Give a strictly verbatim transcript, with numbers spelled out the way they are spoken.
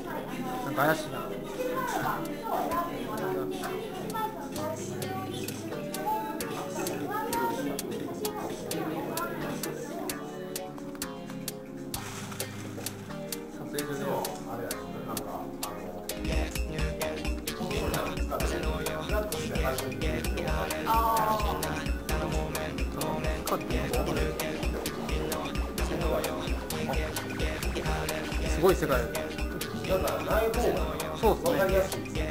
なんか怪しいな。撮影所であれやなんかあのすごい世界。なんかない方がそうですね。